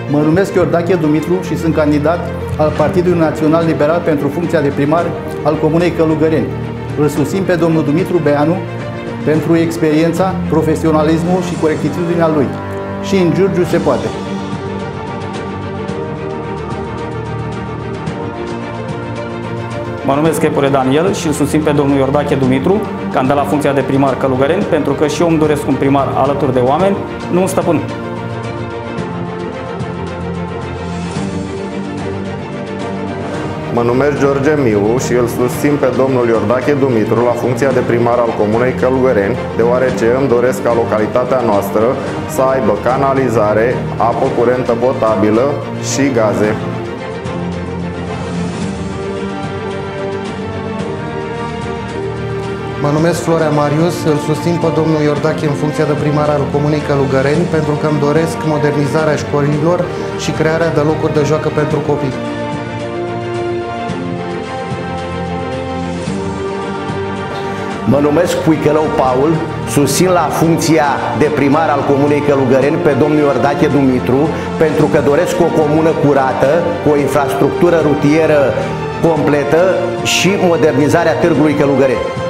Mă numesc Iordache Dumitru și sunt candidat al Partidului Național Liberal pentru funcția de primar al Comunei Călugăreni. Îl susțin pe domnul Dumitru Beanu pentru experiența, profesionalismul și corectitudinea lui. Și în Giurgiu se poate. Mă numesc Epure Daniel și îl susțin pe domnul Iordache Dumitru, candidat la funcția de primar Călugăreni, pentru că și eu îmi doresc un primar alături de oameni, nu un stăpân. Mă numesc George Miu și îl susțin pe domnul Iordache Dumitru la funcția de primar al Comunei Călugăreni, deoarece îmi doresc ca localitatea noastră să aibă canalizare, apă curentă potabilă și gaze. Mă numesc Florea Marius, îl susțin pe domnul Iordache în funcția de primar al Comunei Călugăreni pentru că îmi doresc modernizarea școlilor și crearea de locuri de joacă pentru copii. Mă numesc Puicălău Paul, susțin la funcția de primar al Comunei Călugăreni pe domnul Iordache Dumitru pentru că doresc o comună curată, cu o infrastructură rutieră completă și modernizarea Târgului Călugăreni.